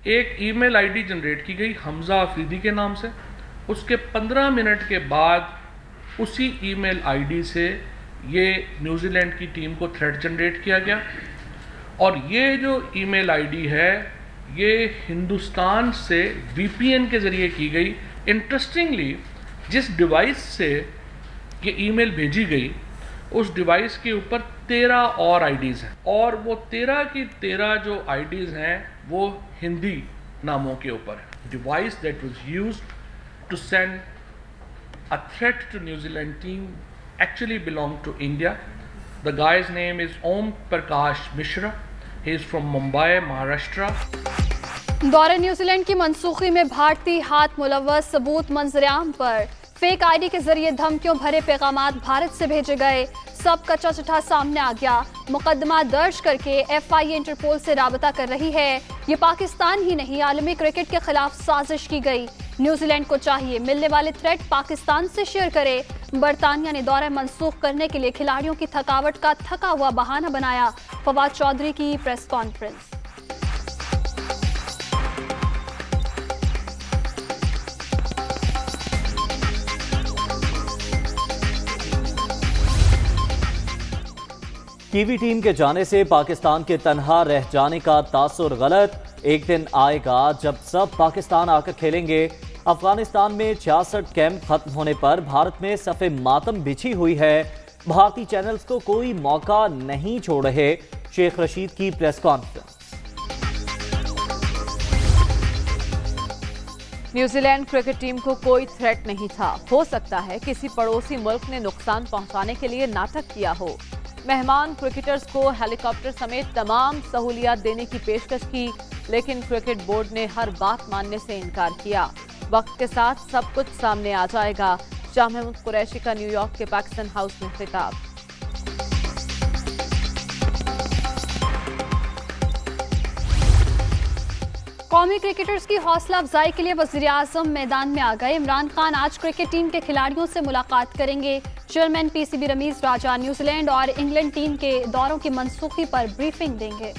एक email ID generate की गई हमजा अफरीदी के नाम से। उसके 15 मिनट के बाद उसी ईमेल आईडी से ये न्यूजीलैंड की टीम को थ्रेट जनरेट किया गया। और ये जो ईमेल आईडी है ये हिंदुस्तान से वीपीएन के ज़रिए की गई। इंटरेस्टिंगली जिस डिवाइस से ये ईमेल भेजी गई उस डिवाइस के ऊपर 13 और आईडीज़ हैं, और वो 13 की 13 जो आईडीज़ हैं वो हिंदी नामों के ऊपर है। Device that was used to send a threat to New Zealand team actually belonged to India. The guy's name is Om Prakash Mishra. He is from Mumbai, Maharashtra. दौरे न्यूजीलैंड की मनसूखी में भारतीय हाथ मुलव्वस सबूत मंजरेआम पर। फेक आईडी के जरिए धमकियों भरे पैगामात भारत से भेजे गए। सब कच्चा चिट्ठा सामने आ गया। मुकदमा दर्ज करके एफआईए इंटरपोल से राबता कर रही है। ये पाकिस्तान ही नहीं आलमी क्रिकेट के खिलाफ साजिश की गई। न्यूजीलैंड को चाहिए मिलने वाले थ्रेट पाकिस्तान से शेयर करे। बरतानिया ने दौरा मंसूख करने के लिए खिलाड़ियों की थकावट का थका हुआ बहाना बनाया। फवाद चौधरी की प्रेस कॉन्फ्रेंस। कीवी टीम के जाने से पाकिस्तान के तन्हा रह जाने का तासुर गलत। एक दिन आएगा जब सब पाकिस्तान आकर खेलेंगे। अफगानिस्तान में 66 कैंप खत्म होने पर भारत में सफ़े मातम बिछी हुई है। भारतीय चैनल्स को कोई मौका नहीं छोड़ रहे। शेख रशीद की press conference. New Zealand cricket team को कोई थ्रेट नहीं था। हो सकता है किसी पड़ोसी मुल्क ने नुकसान पहुंचाने के लिए नाटक किया हो। मेहमान क्रिकेटर्स को हेलीकॉप्टर समेत तमाम सहूलियात देने की पेशकश की, लेकिन क्रिकेट बोर्ड ने हर बात मानने से इनकार किया। वक्त के साथ सब कुछ सामने आ जाएगा। शाह महमूद कुरैशी का न्यूयॉर्क के पैक्सन हाउस में खिताब। कौमी क्रिकेटर्स की हौसला अफजाई के लिए वज़ीर आज़म मैदान में आ गए। इमरान खान आज क्रिकेट टीम के खिलाड़ियों से मुलाकात करेंगे। Chairman PCB Ramiz Raja New Zealand और इंग्लैंड टीम के दौरों की मनसूखी पर ब्रीफिंग देंगे।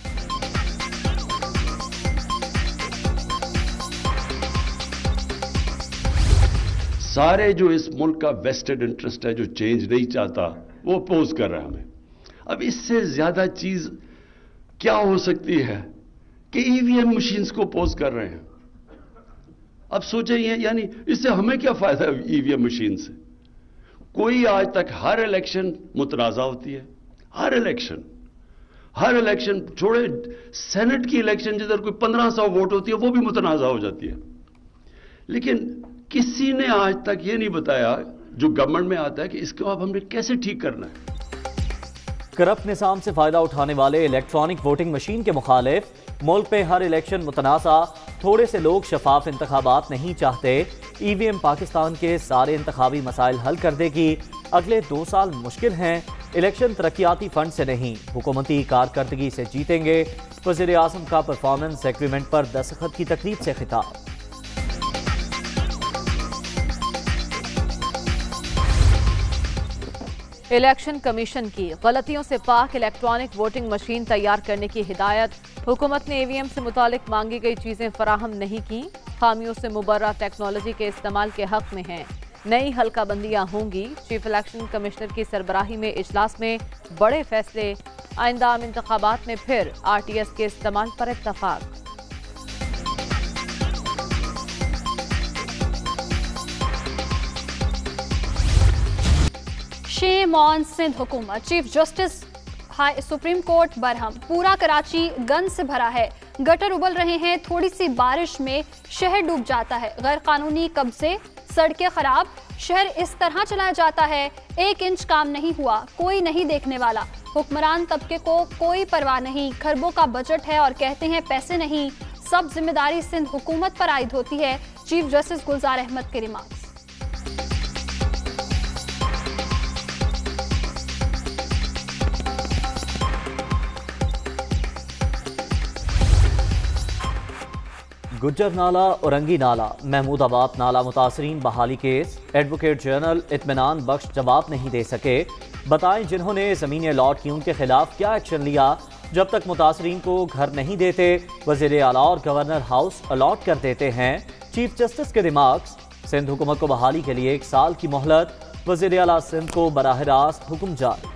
सारे जो इस मुल्क का वेस्टेड इंटरेस्ट है, जो चेंज नहीं चाहता, वो अपोज कर रहा है हमें। अब इससे ज्यादा चीज क्या हो सकती है कि ईवीएम मशीन्स को अपोज कर रहे हैं। अब सोचें, यानी इससे हमें क्या फायदा है ईवीएम मशीन से? कोई आज तक हर इलेक्शन मुतनाज़ा होती है। हर इलेक्शन छोड़े, सेनेट की इलेक्शन जिधर कोई 1500 वोट होती है वो भी मुतनाज़ा हो जाती है। लेकिन किसी ने आज तक ये नहीं बताया जो गवर्नमेंट में आता है कि इसको अब हमने कैसे ठीक करना है। करप्ट निज़ाम से फायदा उठाने वाले इलेक्ट्रॉनिक वोटिंग मशीन के मुखालिफ मुल्क में हर इलेक्शन मुतनाज़ा। थोड़े से लोग शफाफ इंतखाबात नहीं चाहते। ईवीएम पाकिस्तान के सारे इंतखाबी मसाइल हल कर देगी। अगले 2 साल मुश्किल हैं। इलेक्शन तरक्याती फंड से नहीं, हुकूमती कारकर्दगी से जीतेंगे। वज़ीर आज़म का परफॉर्मेंस एग्रीमेंट पर दस्तखत की तकरीब से खिताब। इलेक्शन कमीशन की गलतियों से पाक इलेक्ट्रॉनिक वोटिंग मशीन तैयार करने की हिदायत। हुकूमत ने ईवीएम से मुतालिक मांगी गई चीजें फराहम नहीं की। खामियों से मुबर्रा टेक्नोलॉजी के इस्तेमाल के हक में हैं। नई हल्काबंदियां होंगी। चीफ इलेक्शन कमिश्नर की सरबराही में इजलास में बड़े फैसले। आइंदा आम इंतखाबात में फिर आरटीएस के इस्तेमाल पर इत्तफाक। शेम ऑन सिंध हुकूमत। Chief justice supreme court Barham. पूरा कराची गंद से भरा है। गटर उबल रहे हैं। थोड़ी सी बारिश में शहर डूब जाता है। गैर कानूनी कब्जे, सड़कें खराब। शहर इस तरह चलाया जाता है। 1 इंच काम नहीं हुआ, कोई नहीं देखने वाला। हुक्मरान तबके को कोई परवाह नहीं। खरबों का बजट है और कहते हैं पैसे नहीं। सब जिम्मेदारी सिंध हुकूमत पर आयद होती है। चीफ जस्टिस गुलजार अहमद के रिमार्क्स। गुज्जर नाला, औरंगी नाला, महमूदाबाद नाला मुतासरीन बहाली केस। एडवोकेट जनरल इत्मीनान बख्श जवाब नहीं दे सके। बताएं जिन्होंने ज़मीनें लॉट की उनके खिलाफ क्या एक्शन लिया। जब तक मुतासरीन को घर नहीं देते, वज़ीर आला और गवर्नर हाउस अलॉट कर देते हैं। चीफ जस्टिस के रिमार्क्स। सिंध हुकूमत को बहाली के लिए 1 साल की मोहलत, वज़ीर आला सिंध को बराह रास्त हुक्म जारी।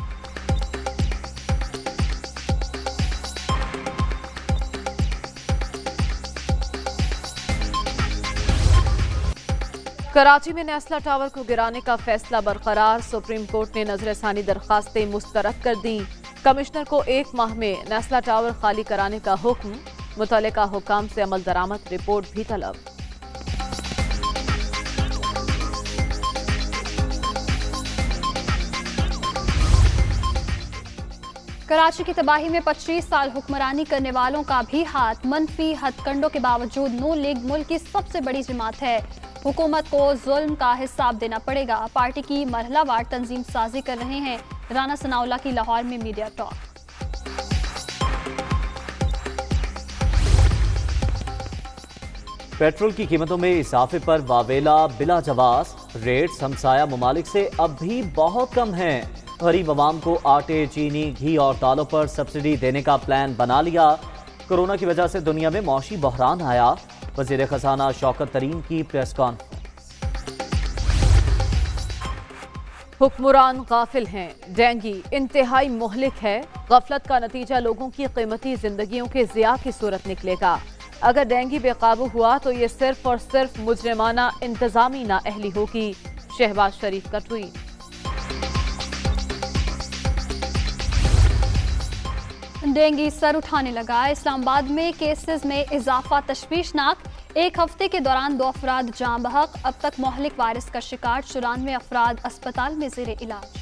कराची में नेस्ला टावर को गिराने का फैसला बरकरार। सुप्रीम कोर्ट ने नजरसानी दरखास्तें मुस्तरद कर दी। कमिश्नर को 1 माह में नेस्ला टावर खाली कराने का हुक्म। मुतल्लिका हुकाम से अमल दरामद रिपोर्ट भी तलब। कराची की तबाही में 25 साल हुक्मरानी करने वालों का भी हाथ। मनफी हथकंडों के बावजूद नून लीग मुल्क की सबसे बड़ी जमात है। हुकूमत को जुल्म का हिसाब देना पड़ेगा। पार्टी की मरहलावार तंजीम साजी कर रहे हैं। राना सनाउल्लाह की लाहौर में मीडिया टॉक। पेट्रोल की कीमतों में इजाफे पर वावेला बिला जवाब। रेट्स हमसाया ममालिक से अब भी बहुत कम हैं। गरीब अवाम को आटे, चीनी, घी और दालों पर सब्सिडी देने का प्लान बना लिया। कोरोना की वजह से दुनिया में मौशी बहरान आया। वज़ीर खजाना शौकत तरीन की प्रेस कॉन्फ्रेंस। हुक्मरान गाफिल हैं। डेंगी इंतहाई मुहलिक है। गफलत का नतीजा लोगों की कीमती जिंदगियों के ज़िया की सूरत निकलेगा। अगर डेंगी बेकाबू हुआ तो ये सिर्फ और सिर्फ मुजरिमाना इंतजामी नाअहली होगी। शहबाज शरीफ का ट्वीट। डेंगू सर उठाने लगा। इस्लामाबाद में केसेस में इजाफा तशवीशनाक। 1 हफ्ते के दौरान 2 अफराद जाँ बहक। अब तक मोहलिक वायरस का शिकार 94 अफराद अस्पताल में ज़ेरे इलाज।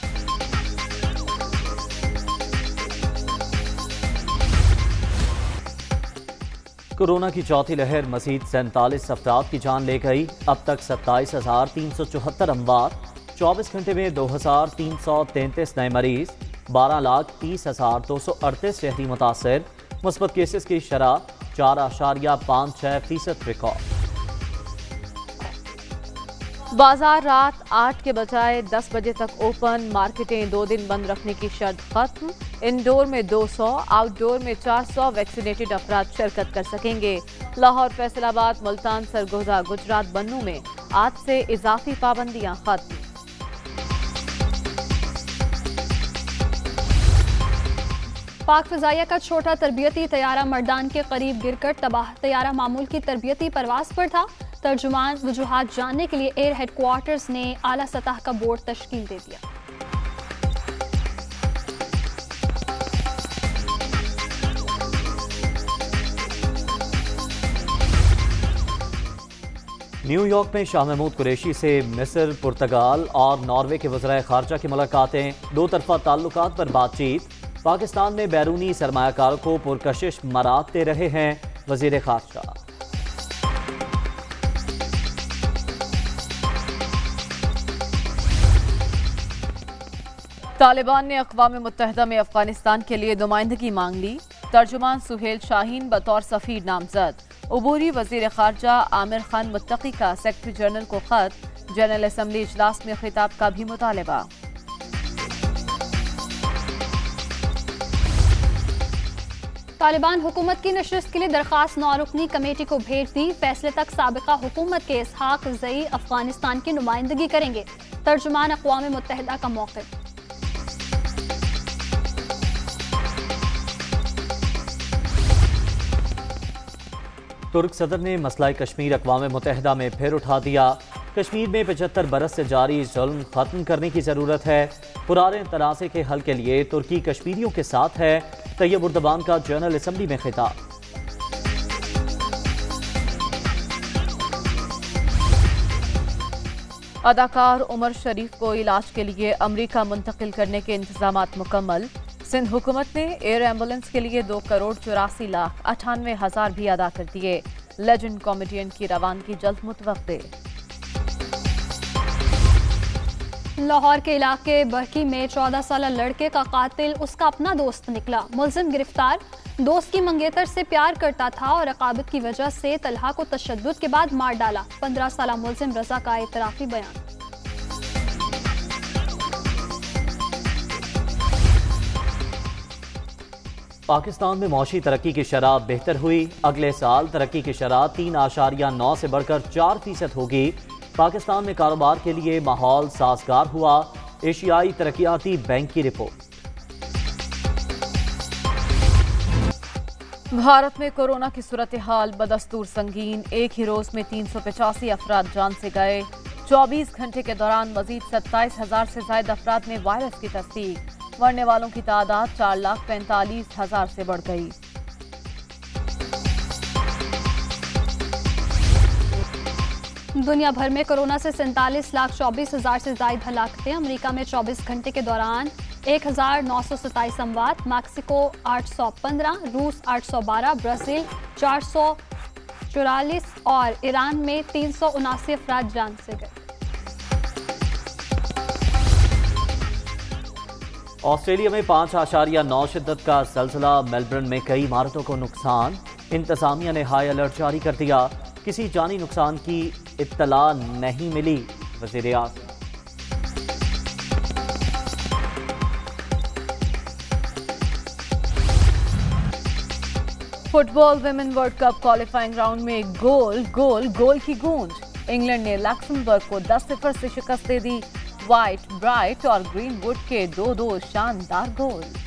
कोरोना की चौथी लहर मजीद 47 अफराद की जान ले गई। अब तक 27,374 अमवात। 24 घंटे में 2,333 नए मरीज। 12,30,238 शहरी मुतासर। मुस्बत केसेस की शरह 4.56% रिकॉर्ड। बाजार रात 8 के बजाय 10 बजे तक ओपन। मार्केटें 2 दिन बंद रखने की शर्त खत्म। इंडोर में 200, आउटडोर में 400 वैक्सीनेटेड अफराद शिरकत कर सकेंगे। लाहौर, फैसलाबाद, मुल्तान, सरगोदा, गुजरात, बन्नू में आज से इजाफी पाबंदियां खत्म। पाक फ़िज़ाइया का छोटा तरबियती तैयारा मर्दान के करीब गिरकर तबाह। तैयारा मामूल की तरबियती परवाज पर था। तर्जुमान वजूहात जानने के लिए एयर हेडक्वार्टर्स ने आला सतह का बोर्ड तश्कील दे दिया। न्यूयॉर्क में शाह महमूद कुरैशी से मिस्र, पुर्तगाल और नॉर्वे के वज़राए ख़ारजा की मुलाकातें। 2 तरफ़ा ताल्लुकात पर बातचीत। पाकिस्तान में बैरूनी सरमायाकारों को पुरकशिश मराद दे रहे हैं वज़ीर ख़ारजा। तालिबान ने अक़वाम मुत्तहिदा में अफगानिस्तान के लिए नुमाइंदगी मांग ली। तर्जुमान सुहेल शाहीन बतौर सफ़ीर नामजद। उबूरी वज़ीर ख़ारजा आमिर खान मुत्तकी का सेक्रेटरी जनरल को खत। जनरल असम्बली इजलास में खिताब का भी मुतालबा। तालिबान हुकूमत की नशिस्त के लिए दरख्वास्त 9 रुकनी कमेटी को भेज दी। फैसले तक साबिका हुकूमत के इसहाक ज़ई अफगानिस्तान की नुमाइंदगी करेंगे। तर्जुमान अक़वाम मुत्तहिदा का मौक़िफ़। तुर्क सदर ने मसला कश्मीर अक़वाम मुत्तहिदा में फिर उठा दिया। कश्मीर में 75 बरस से जारी जुल्म खत्म करने की जरूरत है। पुराने तनाज़े के हल के लिए तुर्की कश्मीरियों के साथ है। तैयब उर्दबान का जनरल असम्बली में खिताब। अदाकार उमर शरीफ को इलाज के लिए अमरीका मुंतकिल करने के इंतजामात मुकम्मल। सिंध हुकूमत ने एयर एम्बुलेंस के लिए 2,84,98,000 भी अदा कर दिए। लेजेंड कॉमेडियन की रवानगी जल्द मुतवक्के। लाहौर के इलाके बरकी में 14 साल लड़के का कातिल उसका अपना दोस्त निकला। मुलजिम गिरफ्तार। दोस्त की मंगेतर से प्यार करता था और रकाबत की वजह से तलहा को तशद्दुद के बाद मार डाला। 15 साल मुलजिम रजा का इतराफी बयान। पाकिस्तान में मौशी तरक्की की शरह बेहतर हुई। अगले साल तरक्की की शरह 3.9 से बढ़कर 4% होगी। पाकिस्तान में कारोबार के लिए माहौल साजगार हुआ। एशियाई तरक्याती बैंक की रिपोर्ट। भारत में कोरोना की सूरत हाल बदस्तूर संगीन। एक ही रोज में 385 अफराद जान से गए। 24 घंटे के दौरान मजीद 27,000 से ज्यादा अफराद में वायरस की तस्दीक। मरने वालों की तादाद 4,45,000 से बढ़ गई। दुनिया भर में कोरोना से 47,24,000 से ज्यादा हलाकतें। अमेरिका में 24 घंटे के दौरान 1,927 अमवात, मैक्सिको 815, रूस 812, ब्राजील 444 और ईरान में 379 अफराद जान से गए। ऑस्ट्रेलिया में 5.9 शिद्दत का ज़लज़ला। मेलबर्न में कई इमारतों को नुकसान। इंतज़ामिया ने हाई अलर्ट जारी कर दिया। किसी जानी नुकसान की इत्तला नहीं मिली। वज़ीर आज़म। Football women world cup qualifying round में गोल की गूंज। इंग्लैंड ने लक्समबर्ग को 10-0 से शिकस्त दे दी। व्हाइट, ब्राइट और ग्रीनवुड के 2-2 शानदार गोल।